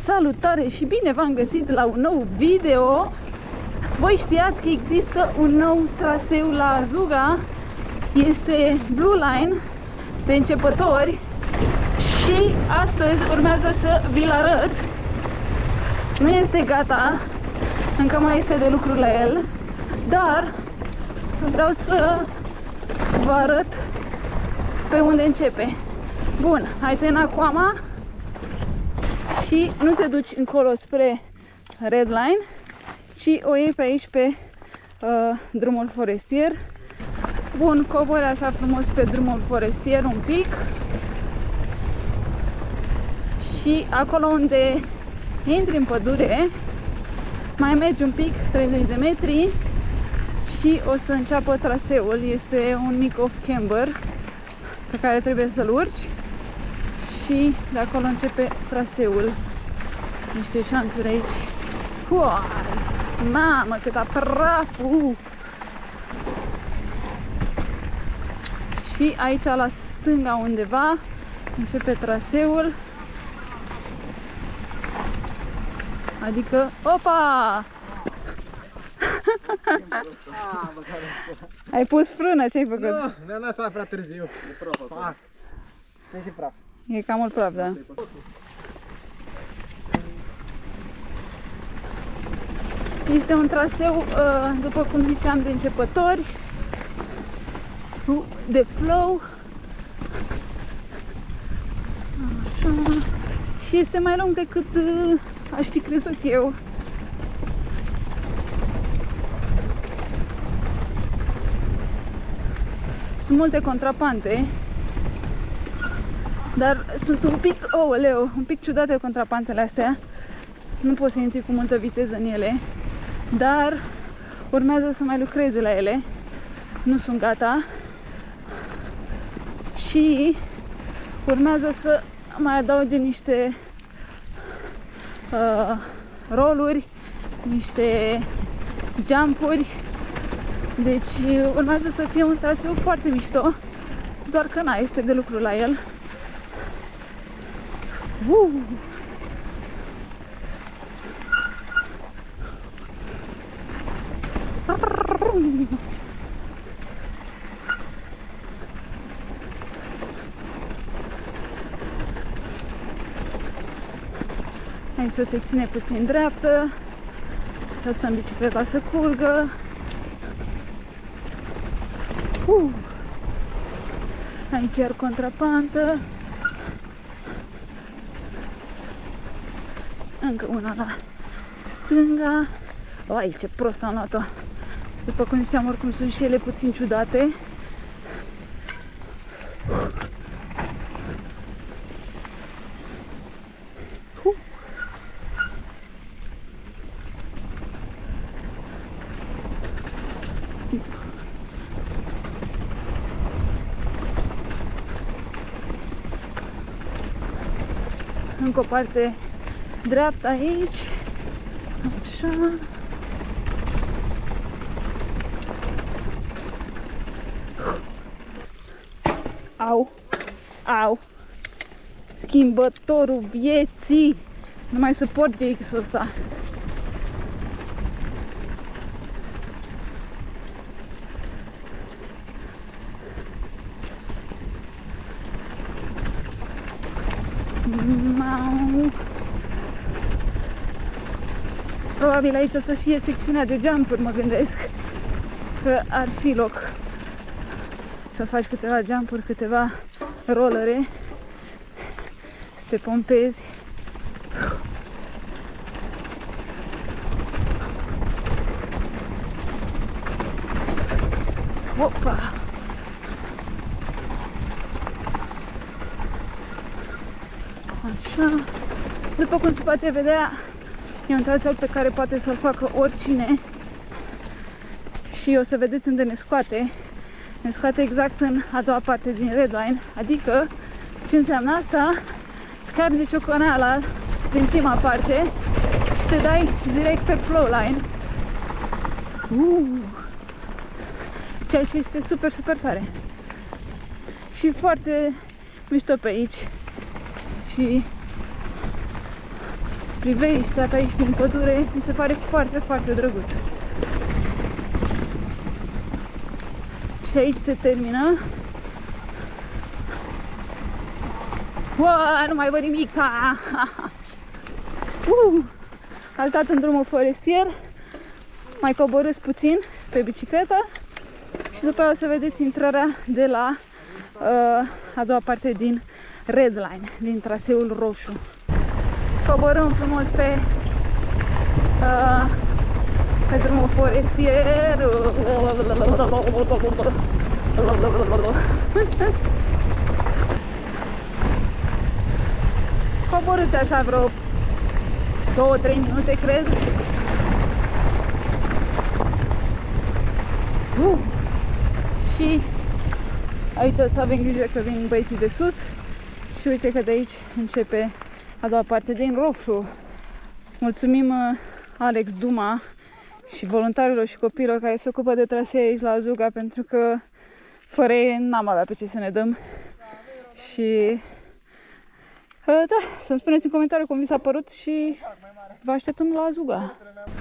Salutare și bine v-am găsit la un nou video. Voi știați că există un nou traseu la Azuga. Este Blue Line de începători și astăzi urmează să vi-l arăt. Nu este gata, încă mai este de lucru la el, dar vreau să vă arăt pe unde începe. Bun, ai terminat coama și nu te duci încolo spre Red Line, ci o iei pe aici pe drumul forestier. Bun, cobori așa frumos pe drumul forestier un pic și acolo unde intri în pădure mai mergi un pic, 30 de metri și o să înceapă traseul. Este un mic off-camber pe care trebuie să-l urci și de acolo începe traseul. Niște șanțuri aici. Uai, mamă, cât praf! Și aici la stânga undeva începe traseul. Adică, opa! Ai pus frână, ce-ai făcut? Nu, mi-am dat seama prea târziu. E praf acolo. Ce și praf? E cam mult praf, da. Este un traseu, după cum ziceam, de începători, de flow. Așa. Și este mai lung decât aș fi crezut eu. Sunt multe contrapante, dar sunt un pic, oleu, un pic ciudate contrapantele astea. Nu poți să intri cu multă viteză în ele, dar urmează să mai lucreze la ele. Nu sunt gata și urmează să mai adauge niște roluri, niște jumpuri. Deci urmează să fie un traseu foarte mișto, doar că este de lucru la el. Aici o secțiune puțin dreaptă, lăsăm bicicleta să curgă. Aici iar contrapantă. Încă una la stânga. Ai, ce prost am luat-o. După cum ziceam, oricum sunt și ele puțin ciudate. Încă o parte dreaptă aici. Așa. Au, au. Schimbătorul vieții. Nu mai suport GX-ul ăsta. Probabil aici o să fie secțiunea de jumpuri, mă gândesc că ar fi loc să faci câteva jumpuri, câteva rollere, să te pompezi. Opa! Așa. După cum se poate vedea, e un traseu pe care poate să-l facă oricine și o să vedeți unde ne scoate. Ne scoate exact în a doua parte din Red Line, adică ce înseamnă asta? Scapi de cioconeala din prima parte și te dai direct pe Flow Line. Ceea ce este super, super tare. Și foarte mișto pe aici. Și privește pe aici din pădure, mi se pare foarte, foarte drăguț. Și aici se termină. Uaa, nu mai văd nimica! Ați dat în drumul forestier, mai coborâți puțin pe bicicletă și după aia o să vedeți intrarea de la a doua parte din Red Line, din traseul roșu. Coborâm frumos pe drumul forestier. Coborâți așa vreo 2-3 minute, cred. Și aici o să avem grijă că vin băieții de sus. Și uite că de aici începe a doua parte din roșu. Mulțumim Alex Duma și voluntarilor și copiilor care se ocupă de trasee aici la Azuga, pentru că fără ei n-am avea pe ce să ne dăm. Și da, să-mi spuneți în comentarii cum vi s-a părut și vă așteptăm la Azuga.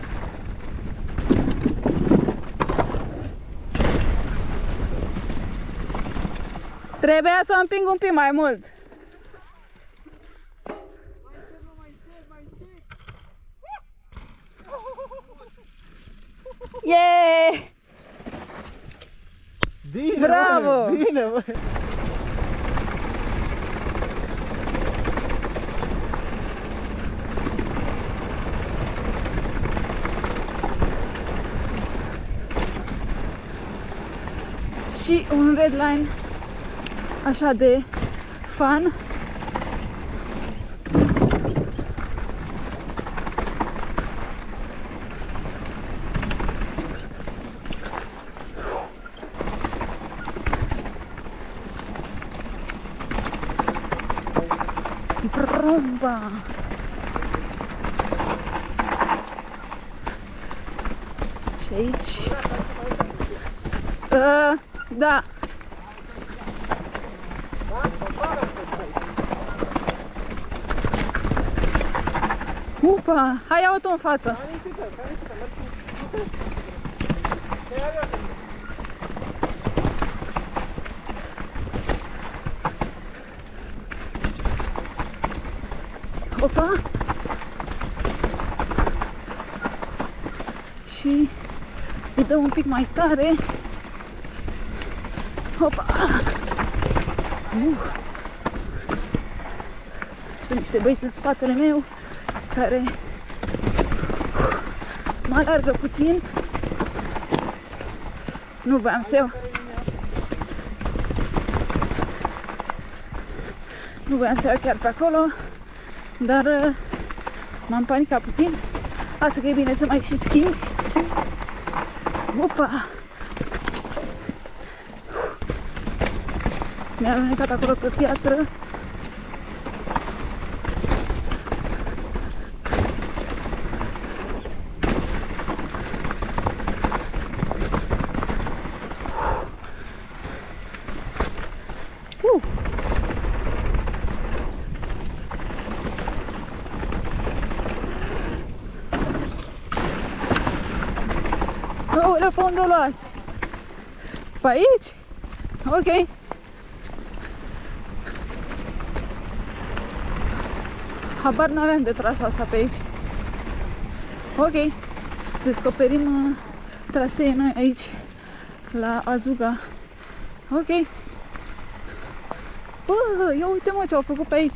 Trebuia să împing un pic mai mult. Yeah! Bine, bravo! Bine, bă! Și un red line așa de fun. Bromba! Și aici? Da. Upa! Hai, ia-o-tu în față! Opa! Și îi dăm un pic mai tare. Opa! Sunt niște băieți în spatele meu care mă alargă puțin. Nu voiam să iau. Nu voiam să iau chiar pe acolo, dar m-am panicat puțin. Asta că e bine să mai și schimb. Opa! Mi-a alunecat acolo pe piatră. Aoleu, pe unde o luați? Pe aici? Ok. Habar n-aveam de trasa asta pe aici. Ok. Descoperim trasee noi aici la Azuga. Ok. Bă, ia uite mă ce au făcut pe aici.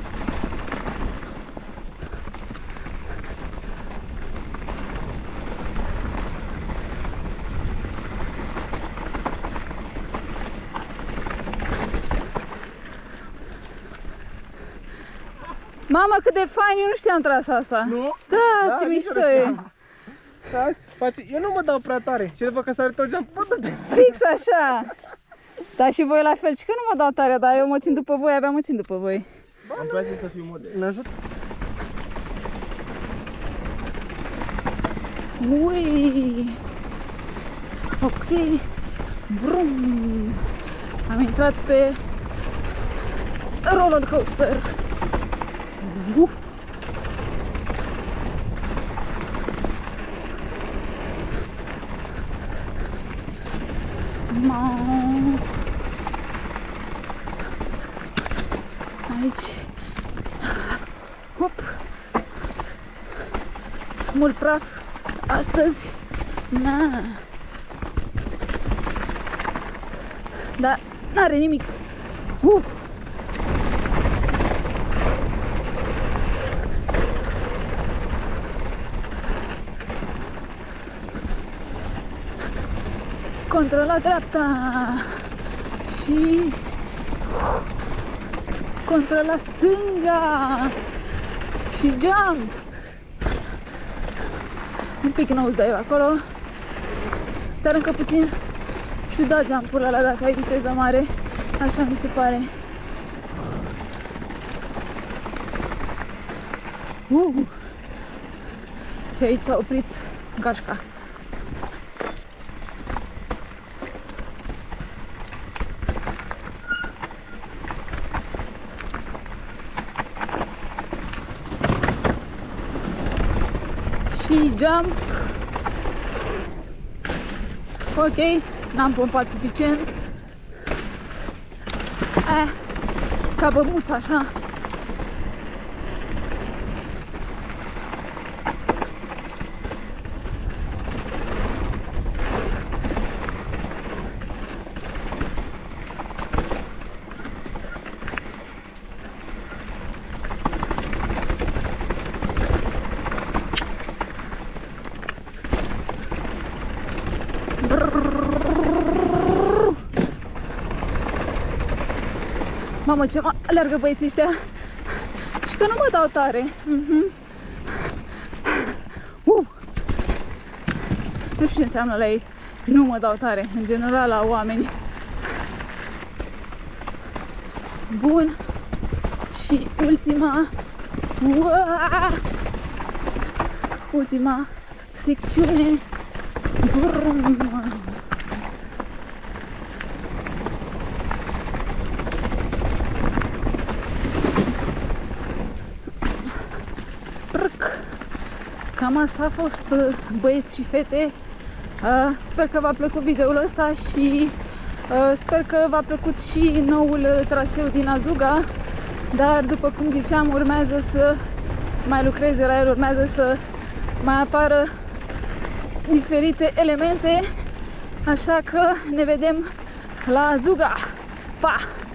Mamă, cât de fain, eu nu știam trasa asta. Nu? Da, ce mișto e. Da, eu nu mă dau prea tare și după că s-a retorgeam, fix așa. Da, și voi la fel, și că nu mă dau tare, dar eu mă țin după voi, abia mă țin după voi. Îmi place să fiu model. Ne ajut? Ui. Ok. Brum. Am intrat pe roller coaster. Aici. Hop. Mult praf astăzi. Na. Dar n-are nimic. Contra la dreapta și contra la stânga și jump. Un pic nosedive acolo, dar încă puțin ciudat jump-ul ăla dacă ai viteză mare, așa mi se pare. Și aici s-a oprit gașca. Și jump. Ok, n-am pompat suficient. Ca băbuț așa. Mamă, ce alergă băieții ăștia. Și că nu mă dau tare. Nu știu ce înseamnă la ei nu mă dau tare, în general la oameni. Bun. Și ultima secțiune. Cam asta a fost, băieți și fete. Sper că v-a plăcut videoul ăsta și sper că v-a plăcut și noul traseu din Azuga. Dar după cum ziceam, urmează să mai lucreze la el, urmează să mai apară diferite elemente. Așa că ne vedem la Azuga. Pa!